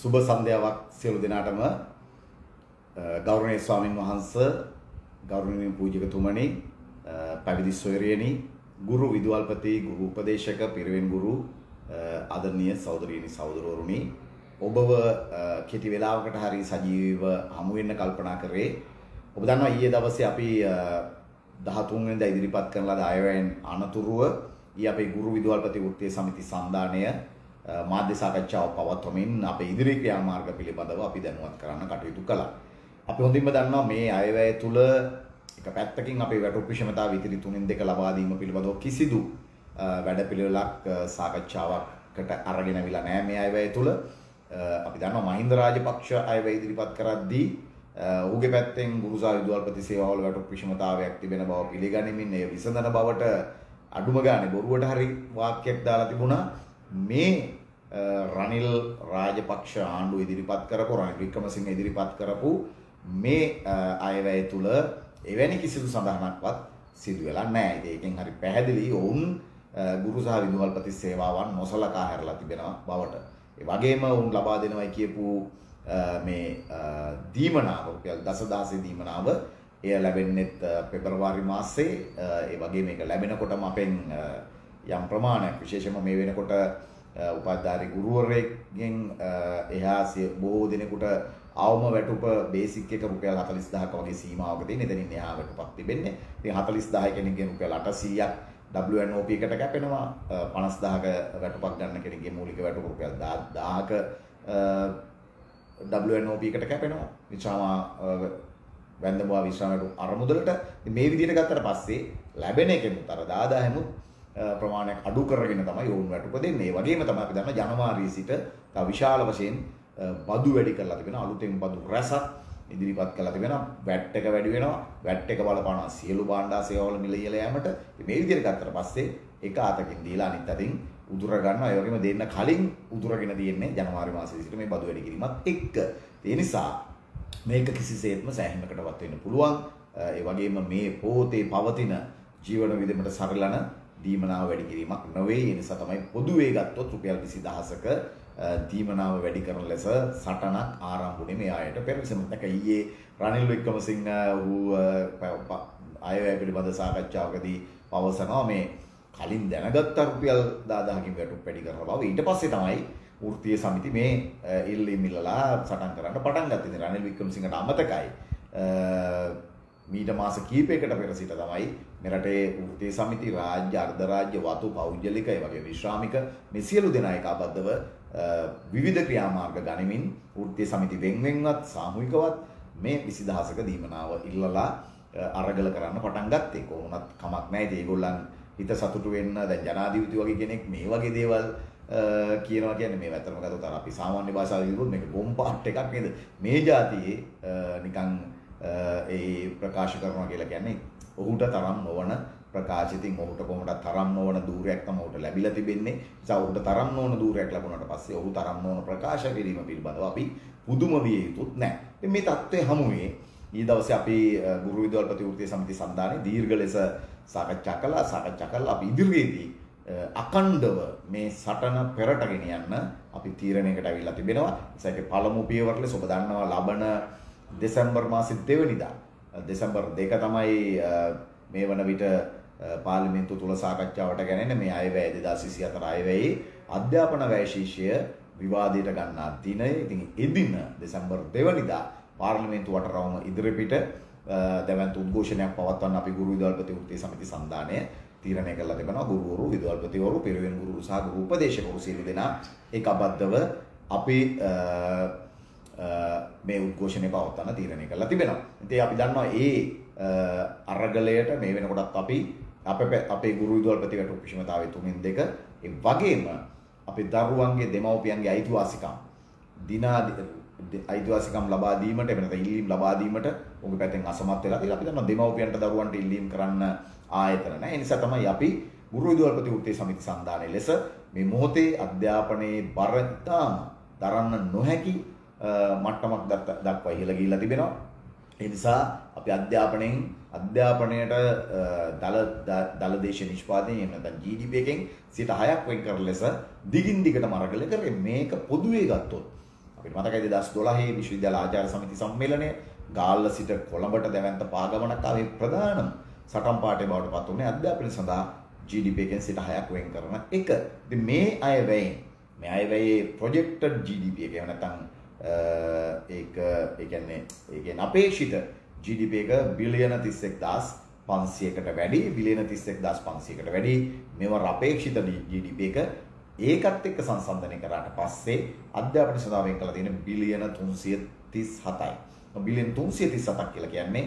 සුබ සන්ධ්‍යාවක් සියලු දෙනාටම ගෞරවනීය ස්වාමින් වහන්සේ ගෞරවනීය පූජකතුමනි පැවිදි සොයරියනි ගුරු විදුහල්පති ගුරු උපදේශක පිරිවෙන් ගුරු ආදරණීය සහෝදරියනි සහෝදරවරුනි ඔබව කෙටි වේලාවකට හරි සජීවීව හමු වෙන්න කල්පනා කරේ ඔබ දන්නවා ඊයේ දවසේ අපි 13 වෙනිදා ඉදිරිපත් කරන ලද අයවැයෙන් අනතුරුව ඊ අපේ ගුරු විදුහල්පති වෘත්තීය සමිති සම්දානය මාධ්‍ය සාකච්ඡාව පවත්වමින් අපේ ඉදිරි ක්‍රියාමාර්ග පිළිබඳව අපි දැනුවත් කරන්න කටයුතු කළා. අපි හොඳින්ම දන්නවා මේ අයවැය තුල එක පැත්තකින් අපේ වැටුප් විෂමතාව ඉදිරි 3-2 ලබා දීම පිළිබඳව කිසිදු වැඩපිළිවෙලක් සාකච්ඡාවකට අරගෙන අවිලා නැහැ මේ අයවැය තුල. අපි දන්නවා මහින්ද රාජපක්ෂ අයවැය ඉදිරිපත් කරද්දී ඔහුගේ පැත්තෙන් ගුරුසා විදුහල්පති සේවාවල වැටුප් විෂමතාවයක් තිබෙන බව පිළිගනිමින් ඒ විසඳන බවට අඩුම ගානේ බොරුවට හරි වාක්‍යයක් දාලා තිබුණා. මේ රනිල් රාජපක්ෂ ආණ්ඩුව ඉදිරිපත් කරපු රනිල් වික්‍රමසිංහ ඉදිරිපත් කරපු මේ අයවැය තුල එවැනි කිසිදු සඳහනක්වත් සිදු වෙලා නැහැ. ඒකෙන් හරි පැහැදිලි වුන් ගුරු සහ විදුහල්පති සේවාවන් නොසලකා හැරලා තිබෙනවා බවට. ඒ වගේම වුන් ලබා දෙනවයි කියපු මේ දීමනාව රුපියල් දසදහසේ දීමනාව එය ලැබෙන්නේත් පෙබරවාරි මාසයේ ඒ වගේ මේක ලැබෙනකොටම අපෙන් යම් ප්‍රමාණයක් විශේෂයෙන්ම මේ වෙනකොට උපාධාරී ගුරුවරයෙක්ගෙන් එහා බොහෝ දෙනෙකුට අවම වැටුප බේසික් එක රුපියල් 40000ක වගේ සීමාවක තියෙන. එතනින් එහා වැටුපක් තිබෙන්නේ. ඉතින් 40000 කෙනෙක්ගෙන් රුපියල් 800ක් WNOP එකට කැපෙනවා. 50000ක වැටුපක් ගන්න කෙනෙක්ගේ මූලික වැටුප රුපියල් 1000ක WNOP එකට කැපෙනවා. විශ්‍රාම වැන්දඹුවා විශ්‍රාම වැටුප අරමුදලට. ඉතින් මේ විදිහට ගත්තට පස්සේ ලැබෙන එකෙමුත් අර 10000 ප්‍රමාණයක් අඩු කරගෙන තමයි වුන් වැටුප දෙන්නේ. ඒ වගේම තමයි අපි දන්න ජනවාරි සිට තව විශාල වශයෙන් බදු වැඩි කරලා තිබෙනවා. අලුතෙන් බදු රැසක් ඉදිරිපත් කරලා තිබෙනවා. වැට් එක වැඩි වෙනවා. වැට් එක බලපානවා සියලු භාණ්ඩා සේවාවල මිල ඉහළ යාමට. මේ විදිහට ගත්තට පස්සේ එක අතකින් දීලා අනිත් අතින් උදුර ගන්නවා. ඒ වගේම දෙන්න කලින් උදුරගෙන තියෙන්නේ ජනවාරි මාසයේ සිට මේ බදු වැඩි කිරීමත් එක්ක. ඒ නිසා මේක කිසිසේත්ම සෑහීමකටවත් වෙන්න පුළුවන්. ඒ වගේම මේ පොතේ පවතින ජීවන විදමට සරලන දීමනාව වැඩි කිරීමක් නොවේ. ඒ නිසා තමයි පොදුවේ ගත්තොත් රුපියල් 20000ක දීමනාව වැඩි කරන ලෙස සටනක් ආරම්භ වුණේ මේ ආයයට පෙර විසමතක ඊයේ රනිල් වික්‍රමසිංහ අයවැය පිළිබඳ සාකච්ඡාවකදී පවසනවා මේ කලින් දැනගත්ත රුපියල් 10000කින් වැටුප් වැඩි කරන බව. ඊට පස්සේ තමයි වෘත්තීය සමිති මේ ඉල්ලීම් ඉල්ලලා සටන් කරන්න පටන් ගත්තේ. ඉතින් රනිල් වික්‍රමසිංහට අමතකයි මීට මාස කීපයකට පෙර සිට තමයි මෙරටේ වෘත්තීය සමිති රාජ්‍ය අර්ධ රාජ්‍ය වතු පෞද්ගලික ඒ වගේ විශ්‍රාමික මේ සියලු දෙනා එකබද්ධව විවිධ ක්‍රියාමාර්ග ගනිමින් වෘත්තීය සමිති වෙන්වෙන්වත් සාමූහිකවත් මේ 20000ක දීමනාව ඉල්ලලා අරගල කරන්න පටන් ගත්තේ. කොහොමවත් කමක් නැහැ. ඉතින් ඒගොල්ලන් හිත සතුටු වෙන්න දැන් ජනාධිපති වගේ කෙනෙක් මේ වගේ දේවල් කියනවා කියන්නේ මේ වැතරම ගත්තොත් අර අපි සාමාන්‍ය භාෂාවෙන් කිව්වොත් මේක බොම් පාට් එකක් නේද? මේ જાතියේ නිකන් ඒ ප්‍රකාශ කරනවා කියලා කියන්නේ ඔහුට තරම් නොවන ප්‍රකාශ. ඉතින් ඔහුට කොහොමද තරම් නොවන දූරයක් තමයි ඔහුට ලැබිලා තිබෙන්නේ. නිසා ඔහුට තරම් නොවන දූරයක් ලැබුණාට පස්සේ ඔහු තරම් නොවන ප්‍රකාශ කිරීම පිළිබඳව අපි පුදුම විය යුතුත් නැහැ. ඉතින් මේ தත්ත්වයේ හමුවේ ඊ දවසේ අපි ගුරු විදුහල්පති වෘත්තීය සමිති සම්දානයේ දීර්ඝ ලෙස සාකච්ඡා කළා. අපි ඉදිරියේදී අකණ්ඩව මේ සටන පෙරටගෙන යන්න අපි තීරණයකට අවිල්ලා තිබෙනවා. ඒසයික පළමු පියවර ලෙස ඔබ දන්නවා ලබන දෙසැම්බර් මාසෙ 2 වෙනිදා දෙසැම්බර් 2 තමයි මේ වන විට පාර්ලිමේන්තුව තුල සාකච්ඡාවට ගැනෙන මේ අයවැය 2024 අයවැයේ අධ්‍යාපන වැය ශීර්ෂය විවාදයට ගන්නා දිනය. ඉතින් එදින දෙසැම්බර් 2 වෙනිදා පාර්ලිමේන්තු වටරවුම ඉදිරිපිට දැවැන්ත උද්ඝෝෂණයක් පවත්වන්න අපි ගුරු විදුහල්පති වෘත්තීය සමිති සම්දානය තීරණය කළා තිබෙනවා. ගුරුවරු විදුහල්පතිවරු පිරිවෙන් ගුරුවරු සහ ගුරු උපදේශකවරු සියලු දෙනා ඒකබද්ධව අපි මේ උද්ඝෝෂණය පවත්වන්න තීරණය කළා තිබෙනවා. ඉතින් අපි දන්නවා මේ අරගලයට මේ වෙනකොටත් අපි අපේ ගුරු විදුහල්පති වැටුප් විෂමතාවයේ 3-2 ඒ වගේම අපේ දරුවන්ගේ දෙමව්පියන්ගේ අයිතිවාසිකම් අයිතිවාසිකම් ලබා දීමට එහෙම නැත්නම් ඉල්ලීම් ලබා දීමට උන්ගේ පැත්තෙන් අසමත් වෙලා තියෙනවා. අපි දන්නවා දෙමව්පියන්ට දරුවන්ට ඉල්ලීම් කරන්න ආයතන නැහැ. ඒ නිසා තමයි අපි ගුරු විදුහල්පති වෘත්තීය සමිති සම්දානයේ ලෙස මේ මොහොතේ අධ්‍යාපනයේ බර ඉතාම දරන්න නොහැකි මට්ටමක් දක්වා ඉහළ ගිහිල්ලා තිබෙනවා. ඒ නිසා අපි අධ්‍යාපනයට දල දේශ නිෂ්පාදනය එහෙම නැත්නම් GDP එකෙන් 6% වෙන් කරන ලෙස දිගින් දිගටම අරගල කරේ. මේක පොදුවේ ගත්තොත් අපිට මතකයි 2012 විශ්වවිද්‍යාල ආචාර්ය සමිති සම්මේලනය ගාල්ල සිට කොළඹට දැවැන්ත පාගමනක් ආවේ ප්‍රධානම සටන් පාඨය බවට පත් වුණේ අධ්‍යාපනය සඳහා GDP එකෙන් 6% වෙන් කරන එක. ඉතින් මේ අයවැයේ projected GDP එක එහෙම නැත්නම් ඒ කියන්නේ අපේක්ෂිත GDP එක බිලියන 31500කට වැඩි බිලියන 31500කට වැඩි මේවා අපේක්ෂිත GDP එක ඒකත් එක්ක සංසන්දනය කරාට පස්සේ අධ්‍යාපනය සඳහා වෙන් කළ තියෙන බිලියන 337යි. බිලියන 337ක් කියලා කියන්නේ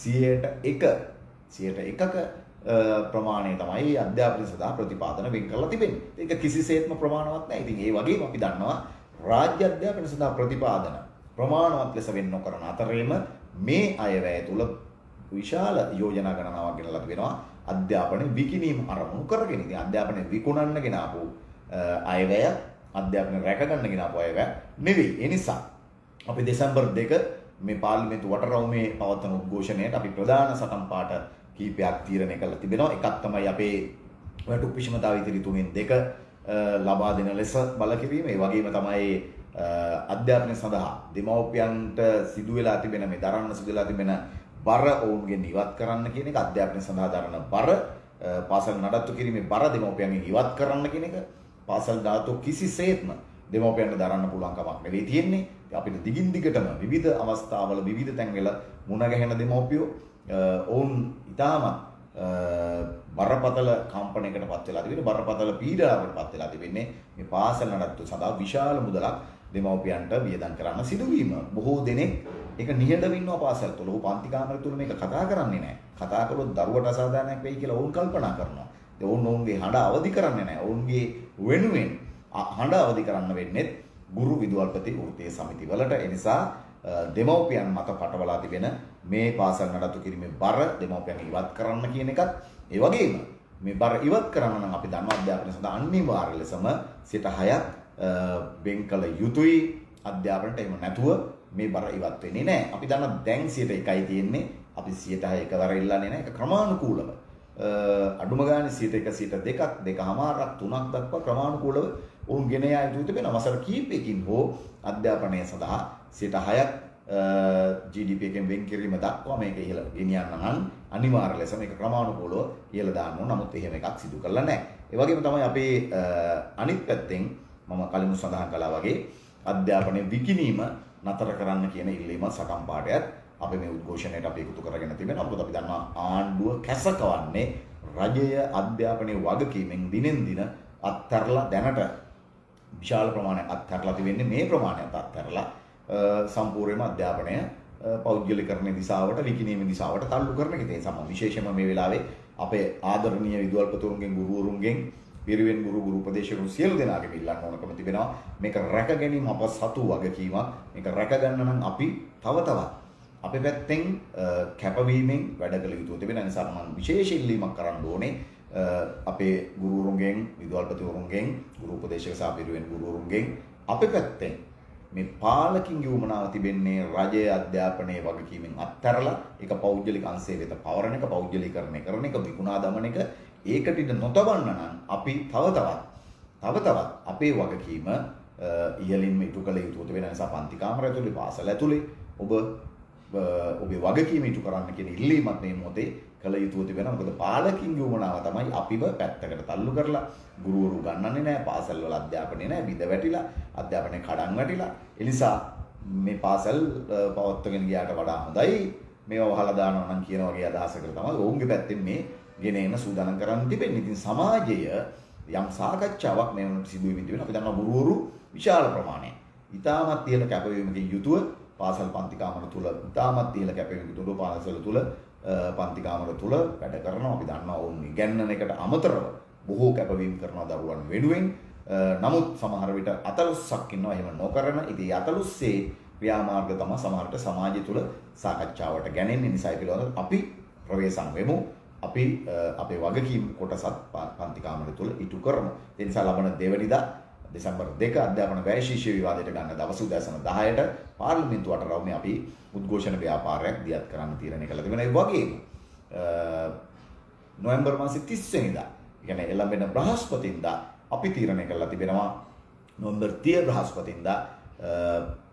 101ක ප්‍රමාණය තමයි අධ්‍යාපනය සඳහා ප්‍රතිපාදන වෙන් කරලා තිබෙන්නේ. ඒක කිසිසේත්ම ප්‍රමාණවත් නැහැ. ඉතින් ඒ වගේම අපි දන්නවා රාජ්‍ය අධ්‍යාපනය සඳහා ප්‍රතිපාදන ප්‍රමාණවත් ලෙස වෙන් නොකරන අතරේම මේ අයවැය තුල විශාල යෝජනා ගණනාවක් ගෙනලා තිබෙනවා අධ්‍යාපනය විකිණීම අරමුණු කරගෙන. ඉතින් අධ්‍යාපනය විකුණන්න ගෙන ආපු අයවැය අධ්‍යාපනය රැකගන්න ගෙන ආපු අයවැය නෙවෙයි. ඒ නිසා අපි දෙසැම්බර් 2 මේ පාර්ලිමේන්තු වටරවුමේ පවත්වන උද්ඝෝෂණයට අපි ප්‍රධාන සටන් පාඨ කීපයක් තීරණය කරලා තිබෙනවා. එකක් තමයි අපේ වැටුප් විෂමතාව ඉදිරි 3න් 2 ලබා දෙන ලෙස බල කිරීම. ඒ වගේම තමයි අධ්‍යාපනය සඳහා දෙමව්පියන්ට සිදු වෙලා තිබෙන මේ දරන්න සිදු වෙලා තිබෙන බර ඔවුන්ගෙන් ඉවත් කරන්න කියන එක. අධ්‍යාපනය සඳහා දරන බර පාසල් නඩත්තු කිරීමේ බර දෙමව්පියන්ගෙන් ඉවත් කරන්න කියන එක. පාසල් දාතු කිසිසේත්ම දෙමව්පියන්ට දරන්න පුළුවන් කමක් නෙවෙයි තියෙන්නේ. අපිට දිගින් දිගටම විවිධ අවස්ථාවල විවිධ තැන්වල මුණ ගැහෙන දෙමව්පියෝ ඔවුන් ඉතාමත් බරපතල කම්පනයකට පත් වෙලා තිබෙන්නේ, බරපතල පීඩාවකට පත් වෙලා තිබෙන්නේ මේ පාසල් නඩත්තු සඳහා විශාල මුදලක් දෙමව්පියන්ට වියදම් කරන්න සිදුවීම. බොහෝ දෙනෙක් ඒක නිහඬව ඉන්නවා පාසල් තුල. ਉਹ පන්ති කාමරය තුල මේක කතා කරන්නේ නැහැ. කතා කළොත් දරුවට අසාධාරණයක් වෙයි කියලා ඔවුන් කල්පනා කරනවා. ඒ ඔවුන්ගේ හඬ අවදි කරන්නේ නැහැ. ඔවුන්ගේ වෙනුවෙන් හඬ අවදි කරන්න වෙන්නේ ගුරු විදුහල්පති වෘත්තීය සමිති වලට. ඒ නිසා දෙමව්පියන් මත පටවලා තිබෙන මේ පාසල් නඩත්තු කිරීමේ බර දෙමව්පියන් ඉවත් කරන්න කියන එකත් ඒ වගේම මේ බර ඉවත් කරන්න නම් අපි දන්නවා අධ්‍යාපනය සඳහා අනිවාර්ය ලෙසම 6ක් වෙන් කළ යුතුයි. අධ්‍යාපනයට එහෙම නැතුව මේ බර ඉවත් වෙන්නේ නැහැ. අපි දන්නවා දැන් 101යි තියෙන්නේ. අපි 106 එකවර ඉල්ලන්නේ නැහැ. ඒක ක්‍රමානුකූලව අඩුම ගානේ 101 2ක් 2මාරක් 3ක් දක්වා ක්‍රමානුකූලව උන් ගෙන යා යුතු තිබෙන අවසර කීපයකින් හෝ අධ්‍යාපනය සඳහා 6ක් GDP එකෙන් වෙන් කිරීම දක්වා මේක ඉහළ ගෙනියන්න නම් අනිවාර්ය ලෙස මේක ක්‍රමානුකූලව ඉහළ දාන්න ඕන. නමුත් එහෙම එකක් සිදු කරලා නැහැ. ඒ වගේම තමයි අපේ අනිත් පැත්තෙන් මම කලින් සඳහන් කළා වගේ අධ්‍යාපනයේ විකිණීම නතර කරන්න කියන ඉල්ලීම සටන් පාඨයත් අපි මේ උද්ඝෝෂණයට අපි එකතු කරගෙන තිබෙනවා. මොකද අපි දන්නවා ආණ්ඩුව කැසකවන්නේ රජය අධ්‍යාපනයේ වගකීමෙන් දිනෙන් දින අත්හැරලා දැනට විශාල ප්‍රමාණයක් අත්හැරලා තිබෙන්නේ. මේ ප්‍රමාණයත් අත්හැරලා සම්පූර්ණයෙන්ම අධ්‍යාපනය පෞද්ගලිකරණයේ දිශාවට විකිණීමේ දිශාවට තල්ලු කරන එක. ඒ සම විශේෂයෙන්ම මේ වෙලාවේ අපේ ආදරණීය විදුහල්පතිවරුන්ගෙන් ගුරුවරුන්ගෙන් පිරිවෙන් ගුරු උපදේශකරු සියලු දෙනාගේම ඉල්ලන්න ඕනකම තිබෙනවා. මේක රැක ගැනීම අප සතු වගකීමක්. මේක රැක ගන්න නම් අපි තව තවත් අපේ පැත්තෙන් කැපවීමෙන් වැඩ කළ යුතු තිබෙන නිසා මම විශේෂ ඉල්ලීමක් කරන්න ඕනේ අපේ ගුරුවරුන්ගෙන් විදුහල්පතිවරුන්ගෙන් ගුරු උපදේශක සහ පිරිවෙන් ගුරුවරුන්ගෙන් අපේ පැත්තෙන් මේ පාලකින්ගේ උමනාව තිබෙන්නේ රජයේ අධ්‍යාපනයේ වගකීමෙන් අත්හැරලා ඒක පෞද්ගලික අංශය වෙත පවරන එක, පෞද්ගලීකරණය කරන එක, විකුණා දමන එක. ඒකට ඉඳ නොතබන්න නම් අපි තව තවත් අපේ වගකීම ඉහළින්ම ඉටු කළ යුතු වෙන නිසා පන්ති කාමරය ඇතුලේ පාසල ඇතුලේ ඔබේ වගකීම ඉටු කරන්න කියන ඉල්ලීමත් මේ මොහොතේ කළ යුතු තිබෙනවා. මොකද පාලකින්ගේ උමනාව තමයි අපිව පැත්තකට තල්ලු කරලා ගුරුවරු ගන්නන්නේ නැහැ, පාසල් වල අධ්‍යාපනය නැහැ, බිඳ වැටිලා අධ්‍යාපනය කඩන් වැටිලා. ඒ නිසා මේ පාසල් පවත්වගෙන ගියාට වඩා හොඳයි මේවා වහලා දානවා නම් කියන වගේ අදහසකට තමයි ඔවුන්ගේ පැත්තෙන් මේ ගෙන එන සූදානම් කරන්න තිබෙන්නේ. ඉතින් සමාජය යම් සාකච්ඡාවක් මේ වුණ සිදුවෙමින් තිබෙනවා. අපි දන්නවා ගුරුවරු විශාල ප්‍රමාණයක් ඉතාමත් ඉහළ කැපවීමකින් යුතුව පාසල් පන්ති කාමර තුල ඉතාමත් ඉහළ කැපවීමකින් යුතුව පාසල් තුල පන්ති කාමර තුල වැඩ කරනවා. අපි දන්නවා ඔවුන් ඉගැන්වන එකට අමතරව බොහෝ කැපවීම් කරනවා දරුවන් වෙනුවෙන්. නමුත් සමහර විට අතලොස්සක් ඉන්නවා එහෙම නොකරන. ඉතින් අතලොස්සේ ක්‍රියාමාර්ග තමයි සමහරට සමාජය තුල සාකච්ඡාවට ගැනෙන්නේ. නිසා ඒ පිළිබඳව අපි ප්‍රවේශම් වෙමු. අපි අපේ වගකීම් කොටසත් පන්ති කාමරය තුල ඉටු කරමු. ඒ නිසා ලබන දෙවනිදා දෙසැම්බර් 2 අධ්‍යාපන වැය ශිෂ්‍ය විවාදයට ගන්න දවස් උදෑසන 10ට පාර්ලිමේන්තු වටරවුමේ අපි උද්ඝෝෂණ ව්‍යාපාරයක් දියත් කරන්න තීරණය කළා තිබෙනවා. ඒ වගේම නොවැම්බර් මාසේ 30 වෙනිදා, කියන්නේ එළඹෙන බ්‍රහස්පතින්දා අපි තීරණය කළා තිබෙනවා නොවැම්බර් 30 බ්‍රහස්පතින්දා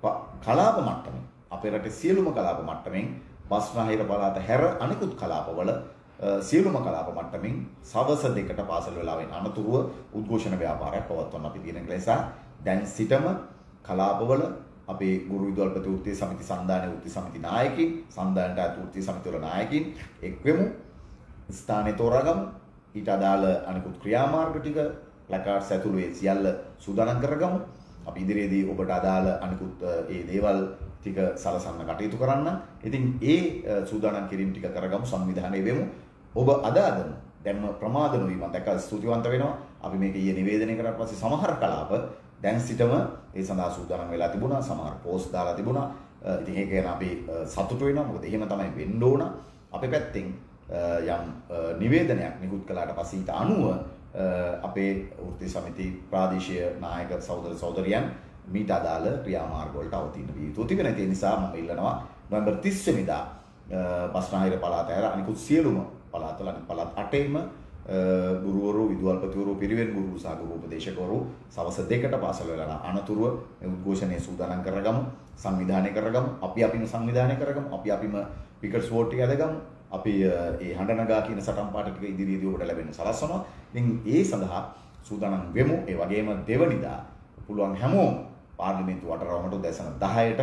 කලාප මට්ටමින් අපේ රටේ සියලුම කලාප මට්ටමින් බස්නාහිර පළාත හැර අනිකුත් කලාපවල සියලුම කලාප මට්ටමින් සවස 2ට පාසල් වේලාවෙන් අනතුරුව උද්ඝෝෂණ ව්‍යාපාරයක් පවත්වන්න අපි තියෙන නිසා දැන් සිටම කලාපවල අපේ ගුරු විදුහල්පති වෘත්තීය සමිති සන්දාන වෘත්තීය සමිති නායකින් සන්දානට අයත් වෘත්තීය සමිතිවල නායකින් එක්වෙමු ස්ථානයේ තෝරාගමු ඊට අදාළ අනිකුත් ක්‍රියාමාර්ග ටික ප්ලකාර්ඩ්ස් ඇතුළු ඒ සියල්ල සූදානම් කරගමු අපි ඉදිරියේදී ඔබට අදාළ අනිකුත් ඒ දේවල් ටික සලසන්න කටයුතු කරන්න. ඉතින් ඒ සූදානම් කිරීම ටික කරගමු සංවිධානයේ වෙමු. ඔබ අදාදම දැන්ම ප්‍රමාද නොවි මම දැක්ක ස්තුතිවන්ත වෙනවා. අපි මේක ඊයේ නිවේදනය කරලා පස්සේ සමහර කලාප දැන් සිටම ඒ සඳහා සූදානම් වෙලා තිබුණා. සමහර පෝස්ට් දාලා තිබුණා. ඉතින් ඒක ගැන අපි සතුටු වෙනවා. මොකද එහෙම තමයි වෙන්න ඕන. අපේ පැත්තෙන් යම් නිවේදනයක් නිකුත් කළාට පස්සේ ඊට අනුව අපේ වෘත්තීය සමිති ප්‍රාදේශීය නායක සහෝදර සහෝදරියන් මීට අදාළ ක්‍රියාමාර්ග වලට අවතීන විය යුතු තිබෙන. ඒ නිසා මම ඉල්ලනවා නොවැම්බර් 30 වෙනිදා බස්නාහිර පළාත ඇර අනිකුත් සියලුම පළාත්වල අනිත් පළාත් 8ෙම ගුරුවරු විදුහල්පතිවරු පිරිවෙන් ගුරු සහ ගුරු උපදේශකවරු සවස් 2ට පාසල් වල අනතුරුව මේ උද්ඝෝෂණය සූදානම් කරගමු සංවිධානය කරගමු අපිම සංවිධානය කරගමු අපිම පිකට්ස් වෝට් ටික අදගමු අපි ඒ හඬනගා කියන සටන් පාඨ ටික ඉදිරියේදී ඔබට ලැබෙන්න සලස්වනවා. ඉතින් ඒ සඳහා සූදානම් වෙමු. ඒ වගේම දෙවනිදා පුළුවන් හැමෝම පාර්ලිමේන්තු වටරවමට උදෑසන 10ට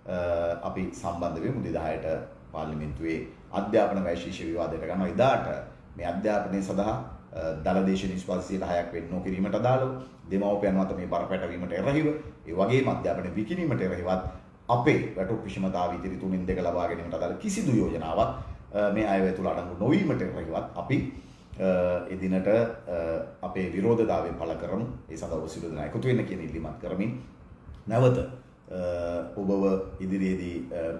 අපි සම්බන්ධ වෙමු. 10ට පාර්ලිමේන්තුවේ අධ්‍යාපන වෛශිෂ්‍ය විවාදයට ගන්නවා. එදාට මේ අධ්‍යාපනය සඳහා දලදේශ නිෂ්පාදනය 10ක් වෙන්න කිරීමට අදාළව දෙමව්පියන් මත මේ බරපැටවීමට එරෙහිව ඒ වගේම අධ්‍යාපන විකිණීමට එරෙහිවත් අපේ වැටුප් විෂමතාව ඉදිරි තුنين දෙක ලබා ගැනීමට අදාළ කිසිදු යෝජනාවක් මේ අයවැය තුල අඩංගු නොවීමට එරෙහිවත් අපි එදිනට අපේ විරෝධතාවය පළ කරමු. ඒ සඳහා ඔබ සියලු දෙනා එකතු වෙන්න කියන ඉල්ලීමක් කරමින් නැවත ඔබව ඉදිරියේදී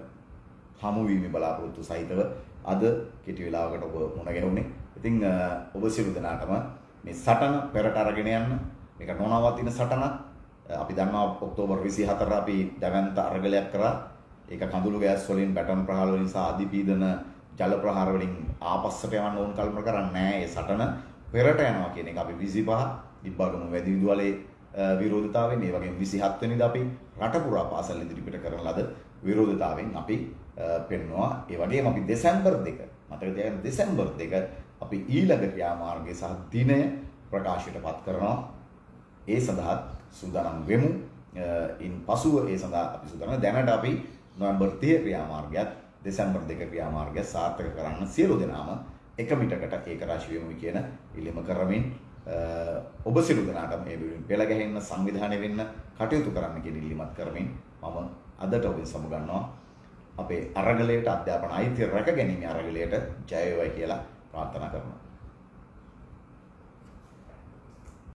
හමු වීමේ බලාපොරොත්තු සහිතව අද කෙටි වේලාවකට ඔබ මුණ ගැහුනේ. ඉතින් ඔබ සියලු දෙනාටම මේ සටන පෙරට අරගෙන යන්න මේක නොනවතින සටනක්. අපි දන්නවා ඔක්තෝබර් 24 අපි දැවැන්ත අරගලයක් කරා. ඒක කඳුළු ගෑස් වලින් බැටන් ප්‍රහාර වලින් සහ අධිපීඩන ජල ප්‍රහාර වලින් ආපස්සට යවන්න ඕන කල්පනා කරන්නේ නැහැ. ඒ සටන පෙරට යනවා කියන එක අපි 25 ඉබ්බාගම වැඩි විදුහලේ විරෝධතාවයෙන් මේ වගේම 27 වෙනිදා අපි රට පුරා පාසල් ඉදිරිපිට කරන ලද විරෝධතාවයෙන් අපි පෙන්වනවා. ඒ වගේම අපි දෙසැම්බර් 2 මතක තියාගන්න දෙසැම්බර් 2 අපි ඊළඟ ක්‍රියාමාර්ගය සහ දිනය ප්‍රකාශයටපත් කරනවා. ඒ සඳහා සූදානම් වෙමු. ඉන් පසුව ඒ සඳහා අපි සූදානම් දැනට අපි නොවැම්බර් 30 ක්‍රියාමාර්ගයත් දෙසැම්බර් 2 ක්‍රියාමාර්ගය සාර්ථක කරන්න සියලු දෙනාම එක මිටකට ඒක රාශි වෙමු කියන ඉල්ලීම කරමින් ඔබ සියලු දෙනාට මේ වීඩියෝ පෙළ ගැහෙන්න සංවිධානය වෙන්න කටයුතු කරන්න කියන ඉල්ලීමත් කරමින් මම අදට ඔබෙන් සමුගන්නවා. අපේ අරගලයට අධ්‍යාපන අයිතිය රැක ගැනීම අරගලයට ජය වේවා කියලා ප්‍රාර්ථනා කරනවා.